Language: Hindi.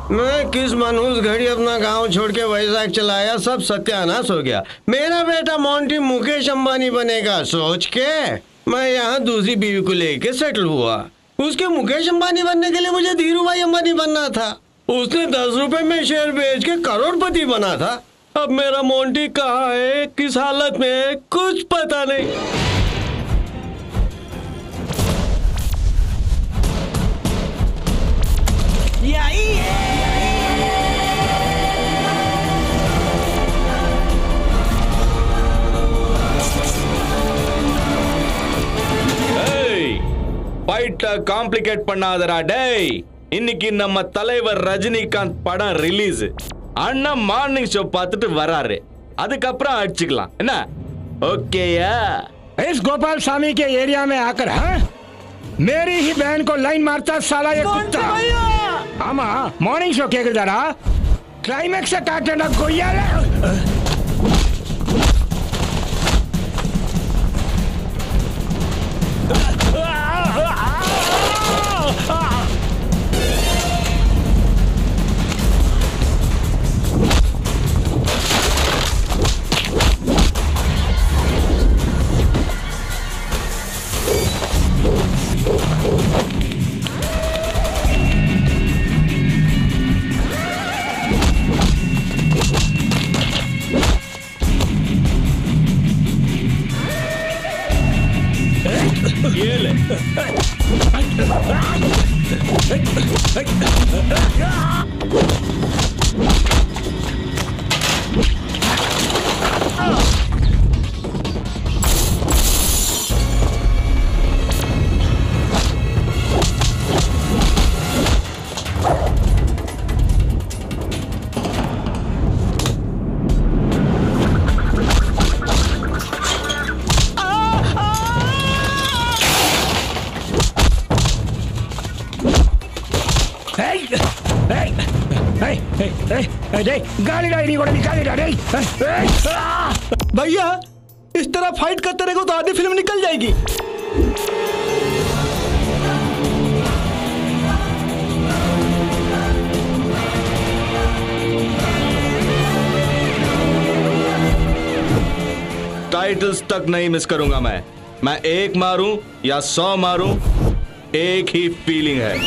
मैं किस मनहूस घड़ी अपना गांव छोड़ के वैजाग चलाया, सब सत्यानाश हो गया। मेरा बेटा मोंटी मुकेश अंबानी बनेगा सोच के मैं यहाँ दूसरी बीवी को लेके सेटल हुआ। उसके मुकेश अंबानी बनने के लिए मुझे धीरू भाई अंबानी बनना था। उसने 10 रुपए में शेयर बेच के करोड़पति बना था। अब मेरा मोंटी कहाँ है, किस हालत में है, कुछ पता नहीं। ஃபைட்ட காம்ப்ளிகேட் பண்ணாதடா டேய். இன்னைக்கு நம்ம தலைவர் ரஜினிகாந்த் படம் ரிலீஸ். அண்ணா மார்னிங் ஷோ பார்த்துட்டு வராரு. அதுக்கப்புறம் அடிச்சுக்கலாம் என்ன? ओकेया? इस गोपाल स्वामी के एरिया में आकर मेरी ही बहन को लाइन मारता साला ये कुत्ता। आमा मॉर्निंग शो के जरा क्लाइमैक्स काटना कोई ये ले। भैया इस तरह फाइट करते रहेगा तो आधी फिल्म निकल जाएगी। टाइटल्स तक नहीं मिस करूंगा मैं एक मारूं या 100 मारूं, एक ही फीलिंग है।